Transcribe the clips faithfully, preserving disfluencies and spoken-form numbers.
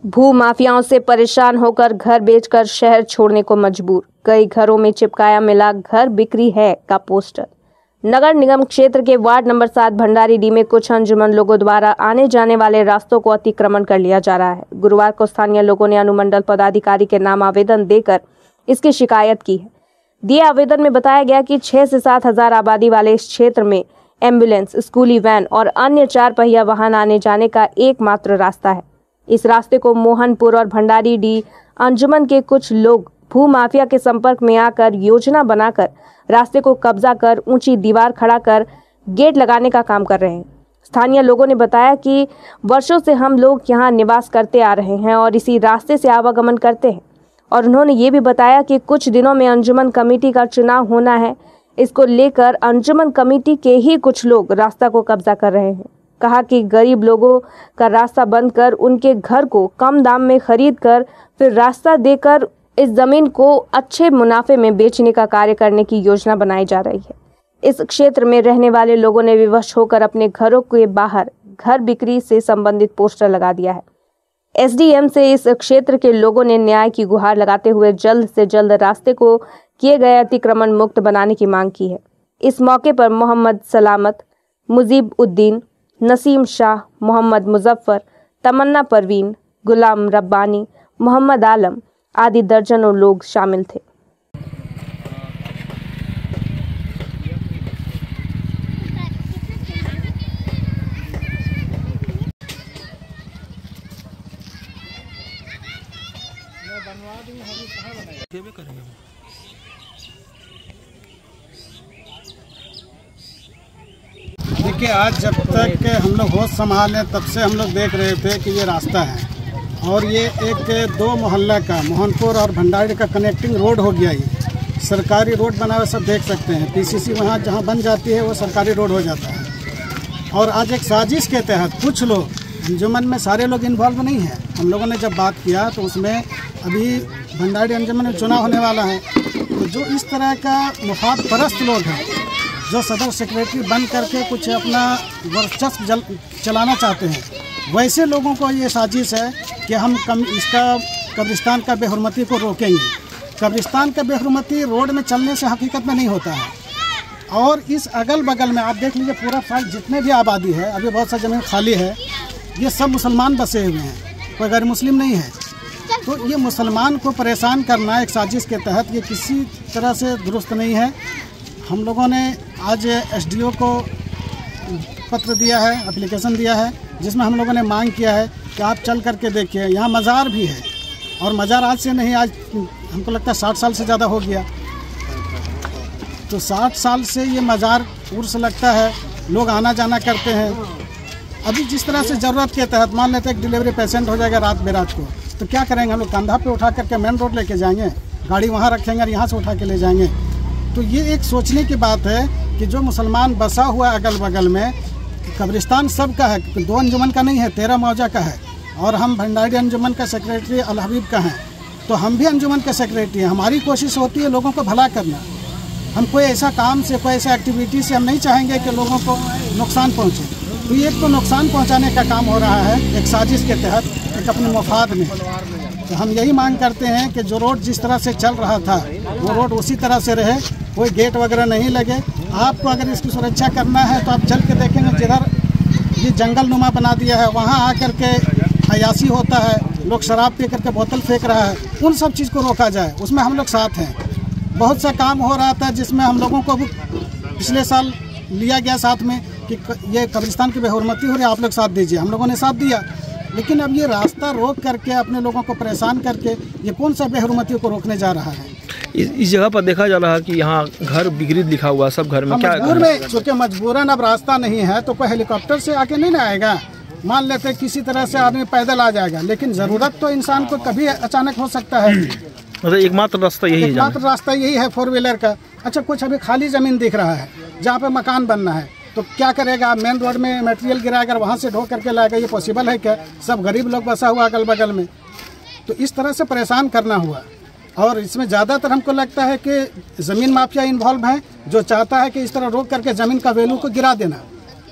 भू माफियाओं से परेशान होकर घर बेचकर शहर छोड़ने को मजबूर। कई घरों में चिपकाया मिला घर बिक्री है का पोस्टर। नगर निगम क्षेत्र के वार्ड नंबर सात भंडारी डी में कुछ अंजुमन लोगों द्वारा आने जाने वाले रास्तों को अतिक्रमण कर लिया जा रहा है। गुरुवार को स्थानीय लोगों ने अनुमंडल पदाधिकारी के नाम आवेदन देकर इसकी शिकायत की है। दिए आवेदन में बताया गया कि छह से सात हजार आबादी वाले इस क्षेत्र में एम्बुलेंस, स्कूली वैन और अन्य चार पहिया वाहन आने जाने का एकमात्र रास्ता है। इस रास्ते को मोहनपुर और भंडारी डी अंजुमन के कुछ लोग भू माफिया के संपर्क में आकर योजना बनाकर रास्ते को कब्जा कर ऊंची दीवार खड़ा कर गेट लगाने का काम कर रहे हैं। स्थानीय लोगों ने बताया कि वर्षों से हम लोग यहां निवास करते आ रहे हैं और इसी रास्ते से आवागमन करते हैं। और उन्होंने ये भी बताया कि कुछ दिनों में अंजुमन कमेटी का चुनाव होना है। इसको लेकर अंजुमन कमेटी के ही कुछ लोग रास्ता को कब्जा कर रहे हैं। कहा कि गरीब लोगों का रास्ता बंद कर उनके घर को कम दाम में खरीद कर फिर रास्ता देकर इस जमीन को अच्छे मुनाफे में बेचने का कार्य करने की योजना बनाई जा रही है। इस क्षेत्र में रहने वाले लोगों ने विवश होकर अपने घरों के बाहर घर बिक्री से संबंधित पोस्टर लगा दिया है। एसडीएम से इस क्षेत्र के लोगों ने न्याय की गुहार लगाते हुए जल्द से जल्द रास्ते को किए गए अतिक्रमण मुक्त बनाने की मांग की है। इस मौके पर मोहम्मद सलामत, मुजीब उद्दीन, नसीम शाह, मोहम्मद मुजफ्फर, तमन्ना परवीन, गुलाम रब्बानी, मोहम्मद आलम आदि दर्जनों लोग शामिल थे। देखिए, आज जब तक हम लोग होश संभाले तब से हम लोग देख रहे थे कि ये रास्ता है और ये एक दो मोहल्ला का मोहनपुर और भंडारी का कनेक्टिंग रोड हो गया। ये सरकारी रोड बना हुआ, सब देख सकते हैं। पीसीसी वहाँ जहाँ बन जाती है वो सरकारी रोड हो जाता है। और आज एक साजिश के तहत कुछ लोग, अंजुमन में सारे लोग इन्वॉल्व नहीं हैं। हम लोगों ने जब बात किया तो उसमें अभी भंडारी अंजुमन में चुनाव होने वाला है, तो जो इस तरह का मुफाद परस्त लोग हैं जो सदर सेक्रेटरी बन करके कुछ अपना वर्चस्व चलाना चाहते हैं, वैसे लोगों को ये साजिश है कि हम कम इसका कब्रिस्तान का बेहुरमती को रोकेंगे। कब्रिस्तान का बेहुरमती रोड में चलने से हकीकत में नहीं होता है। और इस अगल बगल में आप देख लीजिए, पूरा साइड जितने भी आबादी है, अभी बहुत सा ज़मीन खाली है, ये सब मुसलमान बसे हुए हैं, कोई गैर मुस्लिम नहीं है। तो ये मुसलमान को परेशान करना एक साजिश के तहत ये किसी तरह से दुरुस्त नहीं है। हम लोगों ने आज एसडीओ को पत्र दिया है, एप्लीकेशन दिया है, जिसमें हम लोगों ने मांग किया है कि आप चल करके देखिए। यहाँ मज़ार भी है और मज़ार आज से नहीं, आज हमको लगता है साठ साल से ज़्यादा हो गया। तो साठ साल से ये मज़ार उर्स लगता है, लोग आना जाना करते हैं। अभी जिस तरह से ज़रूरत के तहत मान लेते हैं एक डिलीवरी पेशेंट हो जाएगा रात बेरात को, तो क्या करेंगे हम लोग? कंधा पे उठा करके मेन रोड लेके जाएंगे, गाड़ी वहाँ रखेंगे और यहाँ से उठा के ले जाएंगे। तो ये एक सोचने की बात है कि जो मुसलमान बसा हुआ अगल बगल में, कब्रिस्तान सबका है, दो अंजुमन का नहीं है, तेरह मौजा का है। और हम भंडारी अंजुमन का सेक्रेटरी अल हबीब का हैं, तो हम भी अंजुमन के सेक्रेटरी हैं। हमारी कोशिश होती है लोगों को भला करना। हम कोई ऐसा काम से, कोई ऐसा एक्टिविटी से हम नहीं चाहेंगे कि लोगों को नुकसान पहुँचे। तो ये तो नुकसान पहुँचाने का काम हो रहा है एक साजिश के तहत, एक अपने मुफाद में। तो हम यही मांग करते हैं कि जो रोड जिस तरह से चल रहा था वो रोड उसी तरह से रहे, कोई गेट वगैरह नहीं लगे। आपको अगर इसकी सुरक्षा करना है तो आप चल के देखेंगे, जिधर ये जंगल नुमा बना दिया है वहाँ आकर के अयासी होता है, लोग शराब पी करके बोतल फेंक रहा है। उन सब चीज़ को रोका जाए, उसमें हम लोग साथ हैं। बहुत सा काम हो रहा था जिसमें हम लोगों को भी पिछले साल लिया गया साथ में कि ये कब्रिस्तान की बेहुरमती हो रही है, आप लोग साथ दीजिए। हम लोगों ने साथ दिया, लेकिन अब ये रास्ता रोक करके अपने लोगों को परेशान करके ये कौन सा बेहुरमती को रोकने जा रहा है? इस, इस जगह पर देखा जा रहा है कि यहाँ घर बिक्री लिखा हुआ, सब घर में क्या मजबूर में, चूँकि मजबूरन अब रास्ता नहीं है तो कोई हेलीकॉप्टर से आके नहीं ना आएगा। मान लेते किसी तरह से आदमी पैदल आ जाएगा, लेकिन ज़रूरत तो इंसान को कभी अचानक हो सकता है। मतलब एकमात्र रास्ता यही है, एकमात्र रास्ता यही है फोर व्हीलर का। अच्छा, कुछ अभी खाली ज़मीन दिख रहा है जहाँ पे मकान बनना है, तो क्या करेगा? मेन रोड में मटेरियल गिराकर वहाँ से ढो करके लाएगा, ये पॉसिबल है क्या? सब गरीब लोग बसा हुआ अगल बगल में, तो इस तरह से परेशान करना हुआ। और इसमें ज़्यादातर हमको लगता है कि ज़मीन माफिया इन्वॉल्व है, जो चाहता है कि इस तरह रोक करके ज़मीन का वैल्यू को गिरा देना।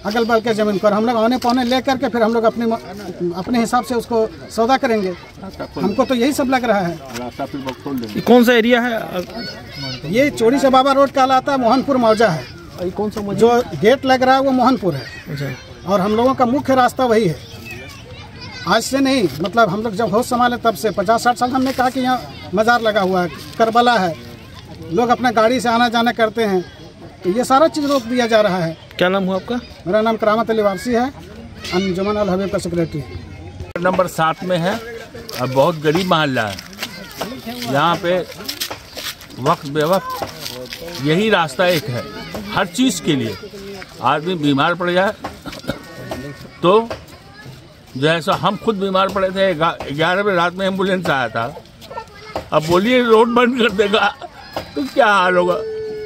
अगल बगल के जमीन पर हम लोग औने पौने ले करके फिर हम लोग अपने अपने हिसाब से उसको सौदा करेंगे। हमको तो यही सब लग रहा है। ये कौन सा एरिया है? ये चोरी से बाबा रोड कहलाता है, मोहनपुर मौजा है। ये कौन सा मौजा? जो गेट लग रहा है वो मोहनपुर है। अच्छा। और हम लोगों का मुख्य रास्ता वही है। आज से नहीं, मतलब हम लोग जब होश संभाले तब से पचास साठ साल हमने कहा कि यहाँ मज़ार लगा हुआ है, करबला है, लोग अपना गाड़ी से आना जाना करते हैं, तो ये सारा चीज़ रोक दिया जा रहा है। क्या नाम हुआ आपका? मेरा नाम करामत अली वारसी है, अंजुमन अल हबीब का सेक्रेटरी। नंबर सात में है और बहुत गरीब मोहल्ला है। यहाँ पे वक्त बेवक्त यही रास्ता एक है हर चीज़ के लिए। आदमी बीमार पड़ जाए तो जैसा हम खुद बीमार पड़े थे, ग्यारह बजे रात में एम्बुलेंस आया था। अब बोलिए रोड बंद कर देगा तो क्या हाल होगा।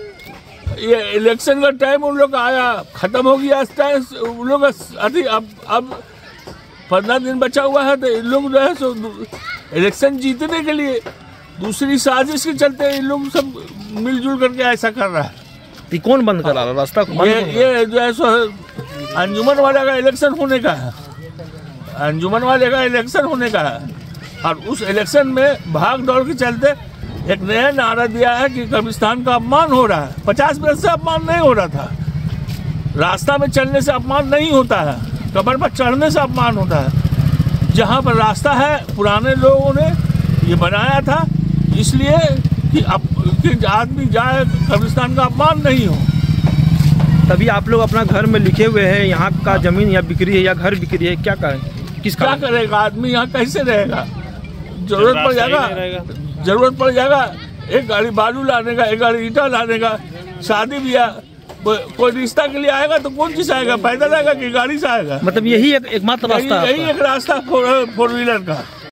ये इलेक्शन का टाइम उन लोग आया, खत्म हो गया इस टाइम उन लोग अभी अब अब पंद्रह दिन बचा हुआ है, तो इन लोग जो है सो इलेक्शन जीतने के लिए दूसरी साजिश के चलते इन लोग सब मिलजुल करके ऐसा कर रहा है। ये कौन बंद करा रहा रास्ता? ये ये जो है सो अंजुमन वाले का इलेक्शन होने का है, अंजुमन वाले का इलेक्शन होने का है। और उस इलेक्शन में भाग दौड़ के चलते एक नया नारा दिया है कि कब्रिस्तान का अपमान हो रहा है। पचास वर्ष से अपमान नहीं हो रहा था। रास्ता में चलने से अपमान नहीं होता है, कब्र पर चढ़ने से अपमान होता है। जहाँ पर रास्ता है पुराने लोगों ने ये बनाया था इसलिए कि, अप, कि आदमी जाए, कब्रिस्तान का अपमान नहीं हो। तभी आप लोग अपना घर में लिखे हुए हैं यहाँ का जमीन या बिक्री है या घर बिक्री है, क्या करें? किस क्या करेगा आदमी? यहाँ कैसे रहेगा? जरूरत पड़ जाएगा जरूरत पड़ जाएगा एक गाड़ी बालू लाने का, एक गाड़ी ईटा लाने का। शादी ब्याह को, कोई रिश्ता के लिए आएगा तो कौन चीज आएगा? पैदल आएगा कि गाड़ी से आएगा? मतलब यही एक एकमात्र रास्ता, यही एक रास्ता फोर व्हीलर का।